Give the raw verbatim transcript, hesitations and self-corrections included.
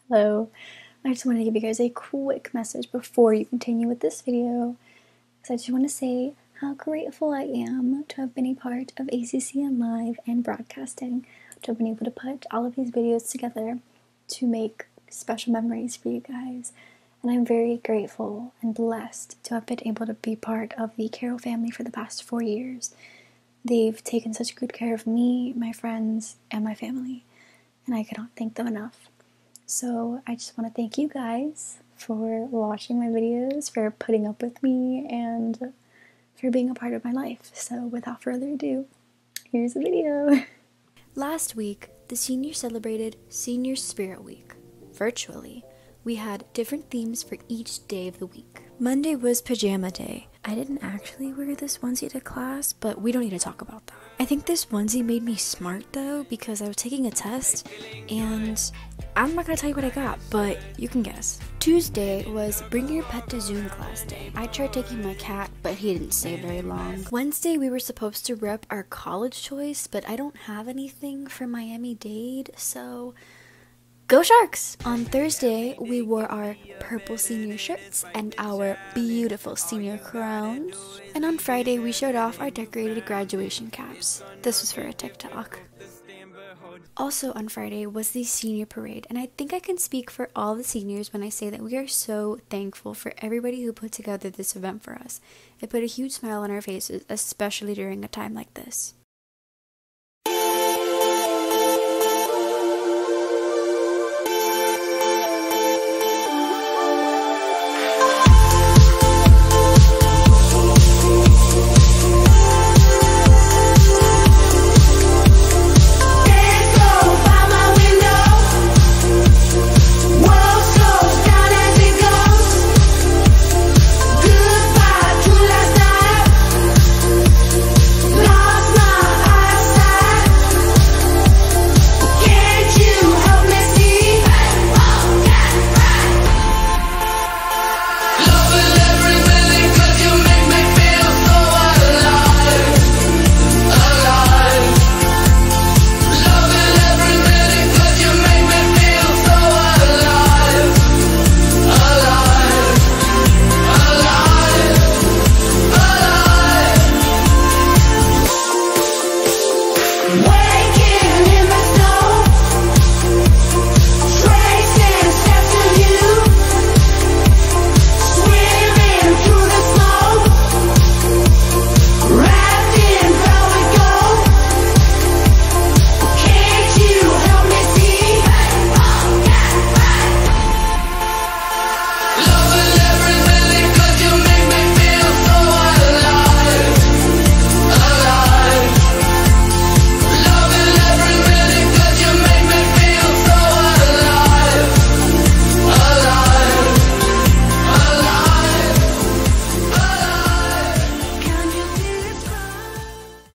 Hello, I just wanted to give you guys a quick message before you continue with this video. So I just want to say how grateful I am to have been a part of A C C N Live and broadcasting, to have been able to put all of these videos together to make special memories for you guys. And I'm very grateful and blessed to have been able to be part of the Carroll family for the past four years. They've taken such good care of me, my friends, and my family, and I cannot thank them enough. So I just want to thank you guys for watching my videos, for putting up with me, and for being a part of my life. So without further ado, here's the video. Last week, the seniors celebrated Senior Spirit Week. Virtually, we had different themes for each day of the week. Monday was Pajama Day. I didn't actually wear this onesie to class, but we don't need to talk about that. I think this onesie made me smart though, because I was taking a test, and I'm not gonna tell you what I got, but you can guess. Tuesday was Bring Your Pet to Zoom class day. I tried taking my cat, but he didn't stay very long. Wednesday, we were supposed to rep our college choice, but I don't have anything for Miami-Dade, so go Sharks! On Thursday, we wore our purple senior shirts and our beautiful senior crowns. And on Friday, we showed off our decorated graduation caps. This was for a TikTok. Also on Friday was the senior parade, and I think I can speak for all the seniors when I say that we are so thankful for everybody who put together this event for us. It put a huge smile on our faces, especially during a time like this.